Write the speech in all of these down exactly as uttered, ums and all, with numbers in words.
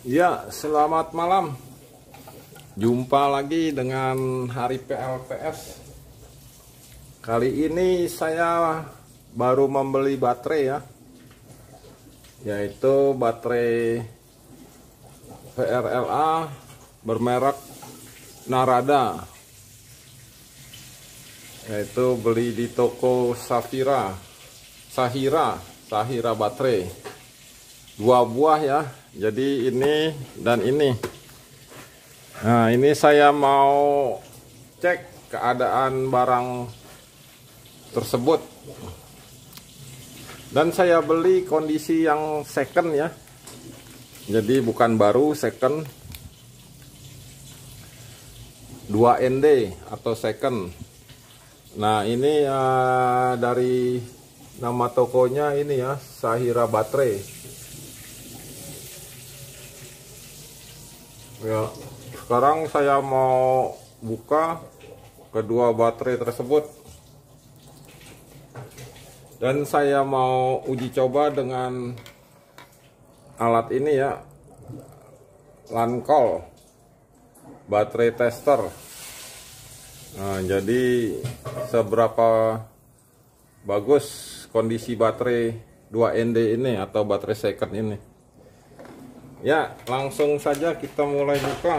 Ya, selamat malam. Jumpa lagi dengan Hari P L P S. Kali ini saya baru membeli baterai ya, yaitu baterai V R L A bermerek Narada, yaitu beli di toko Safira, Sahira, Sahira baterai. Dua buah ya. Jadi ini dan ini. Nah, ini saya mau cek keadaan barang tersebut. Dan saya beli kondisi yang second ya. Jadi bukan baru, second. dua N D atau second. Nah, ini uh, dari nama tokonya ini ya, Sahira Baterai. Ya, sekarang saya mau buka kedua baterai tersebut dan saya mau uji coba dengan alat ini ya, Lancol baterai tester. Nah, jadi seberapa bagus kondisi baterai dua N D ini atau baterai second ini. Ya, langsung saja kita mulai buka.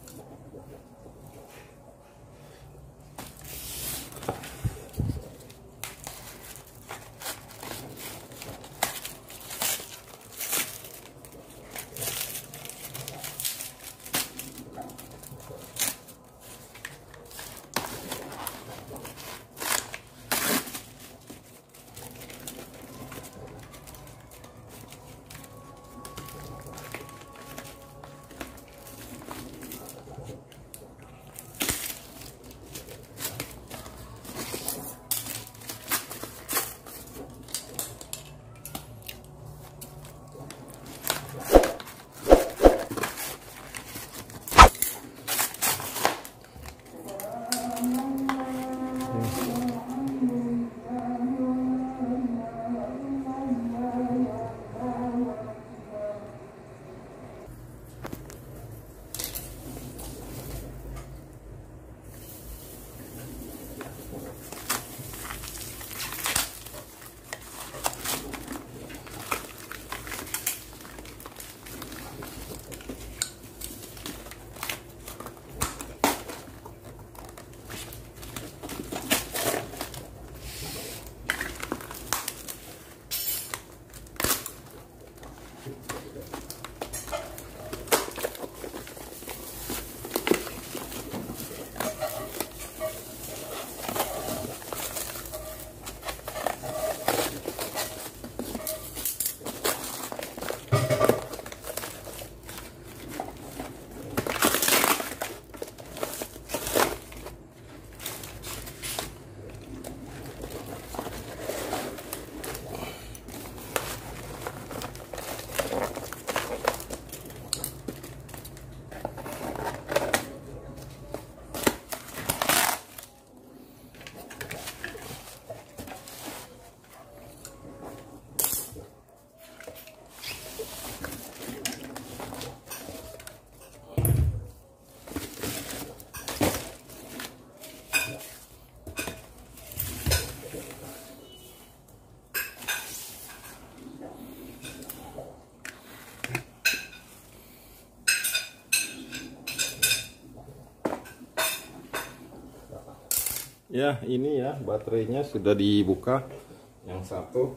Ya, ini ya baterainya sudah dibuka yang satu.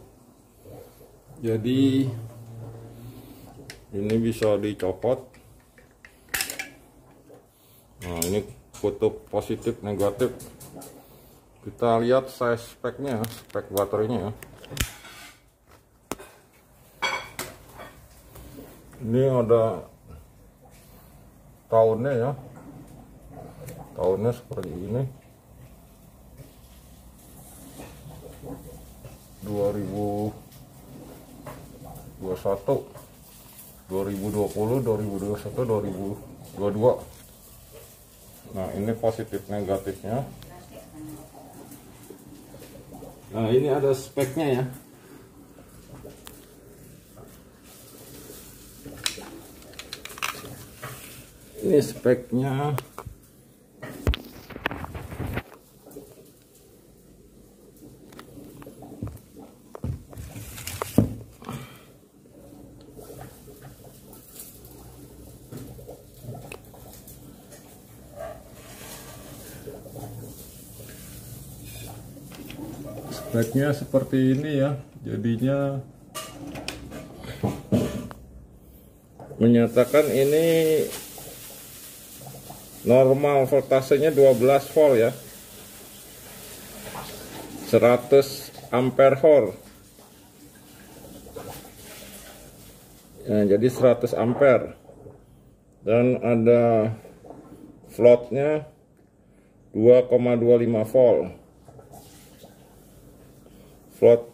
Jadi ini bisa dicopot. Nah, ini kutub positif negatif. Kita lihat size speknya, spek baterainya ya. Ini ada tahunnya ya. Tahunnya seperti ini. dua ribu dua puluh satu, dua ribu dua puluh, dua ribu dua puluh satu, dua ribu dua puluh dua. Nah, ini positif negatifnya. Nah, ini ada speknya ya. Ini speknya. Speknya seperti ini ya, jadinya menyatakan ini normal voltasenya dua belas volt ya, seratus ampere hour ya, jadi seratus ampere, dan ada floatnya dua koma dua lima volt. Float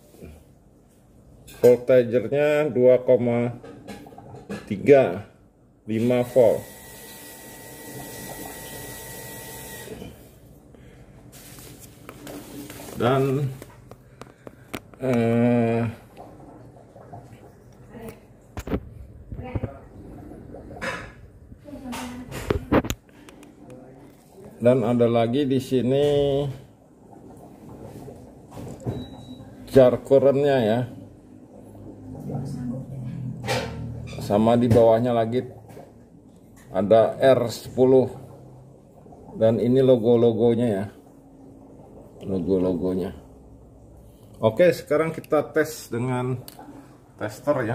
voltagernya dua koma tiga lima volt. Dan eh, dan ada lagi di sini jar currentnya ya, sama di bawahnya lagi ada R sepuluh, dan ini logo-logonya ya, logo-logonya. Oke, sekarang kita tes dengan tester ya,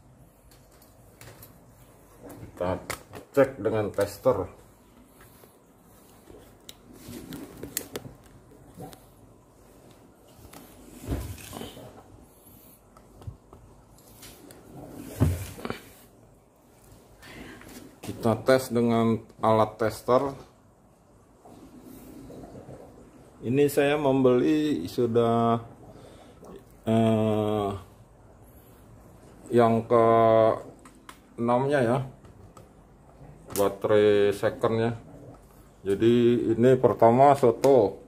kita cek dengan tester. Kita tes dengan alat tester. Ini saya membeli sudah eh, yang ke enamnya ya, baterai secondnya. Jadi ini pertama soto,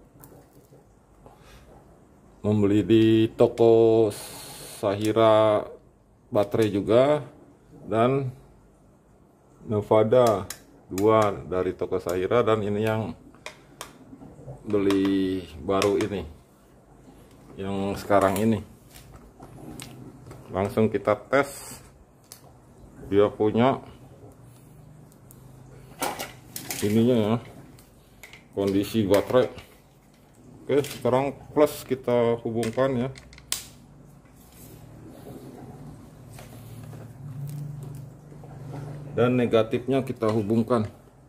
membeli di toko Sahira baterai juga, dan Nevada dua dari toko Sahira, dan ini yang beli baru ini, yang sekarang ini. Langsung kita tes, dia punya ininya ya, kondisi baterai. Oke, sekarang plus kita hubungkan ya. Dan negatifnya kita hubungkan.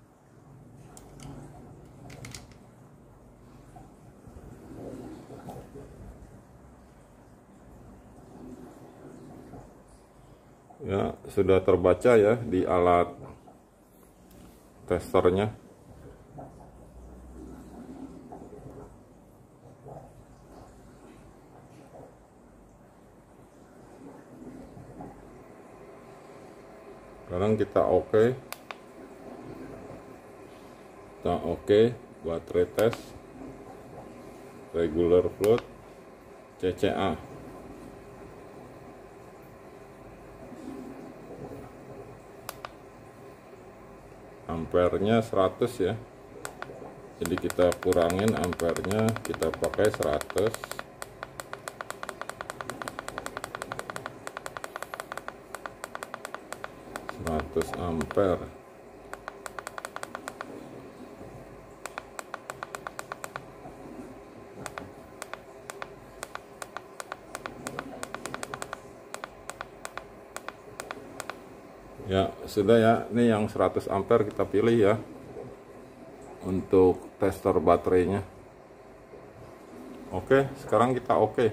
Ya, sudah terbaca ya di alat testernya. Sekarang kita oke, okay. Kita oke, okay. Baterai tes, regular float, C C A. Ampernya seratus ya, jadi kita kurangin ampernya, kita pakai seratus. seratus ampere. Ya, sudah ya. Ini yang seratus ampere kita pilih ya, untuk tester baterainya. Oke, sekarang kita oke.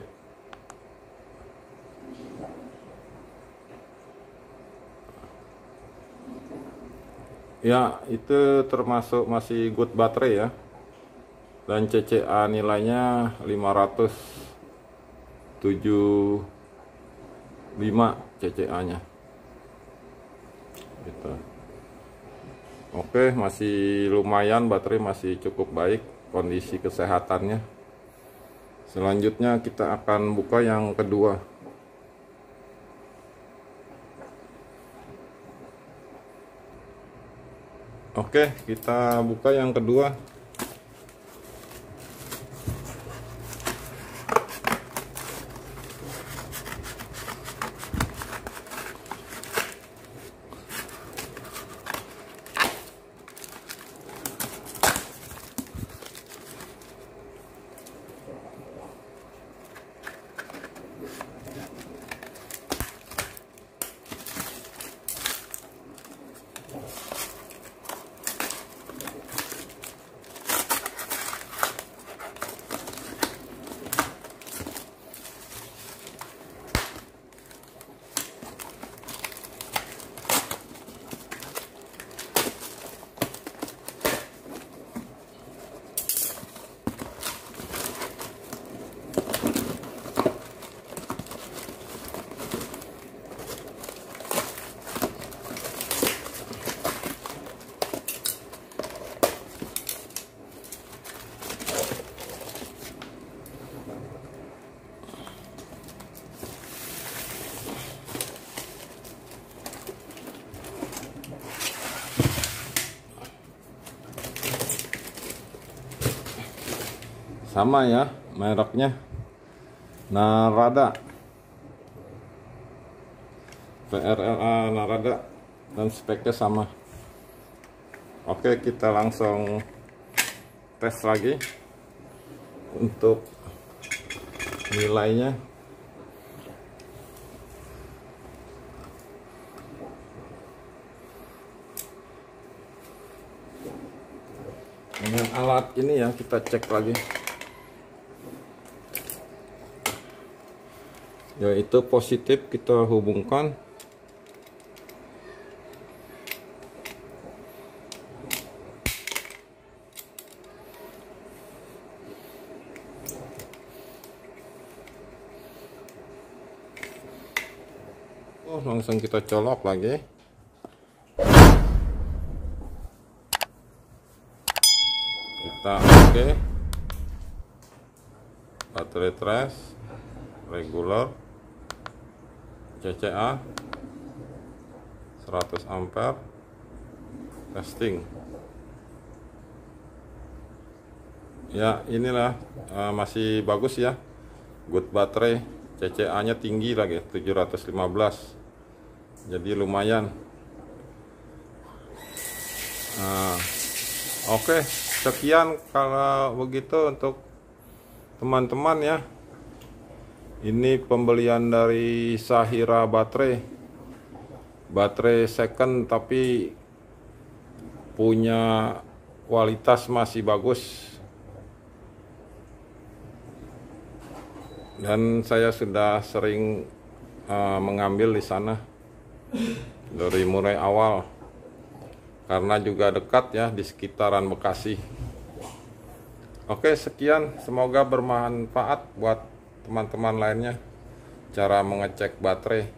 Ya, itu termasuk masih good baterai ya. Dan C C A nilainya lima ratus tujuh puluh lima C C A-nya. Gitu. Oke, masih lumayan, baterai masih cukup baik kondisi kesehatannya. Selanjutnya kita akan buka yang kedua. Oke, kita buka yang kedua. Sama ya mereknya, Narada, P R L A Narada, dan speknya sama. Oke, kita langsung tes lagi untuk nilainya. Dengan alat ini ya kita cek lagi, yaitu positif kita hubungkan, oh langsung kita colok lagi. Kita oke, okay. Baterai trace regular, C C A seratus ampere, testing. Ya inilah uh, masih bagus ya, good baterai. C C A nya tinggi lagi, tujuh ratus lima belas, jadi lumayan. uh, Oke, okay. Sekian kalau begitu untuk teman-teman ya. Ini pembelian dari Shahira Baterai, baterai second tapi punya kualitas masih bagus, dan saya sudah sering uh, mengambil di sana dari mulai awal karena juga dekat ya di sekitaran Bekasi. Oke, sekian, semoga bermanfaat buat teman-teman lainnya cara mengecek baterai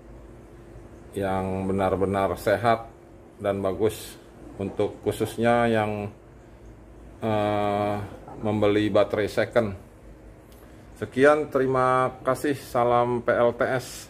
yang benar-benar sehat dan bagus, untuk khususnya yang uh, membeli baterai second. Sekian, terima kasih, salam P L T S.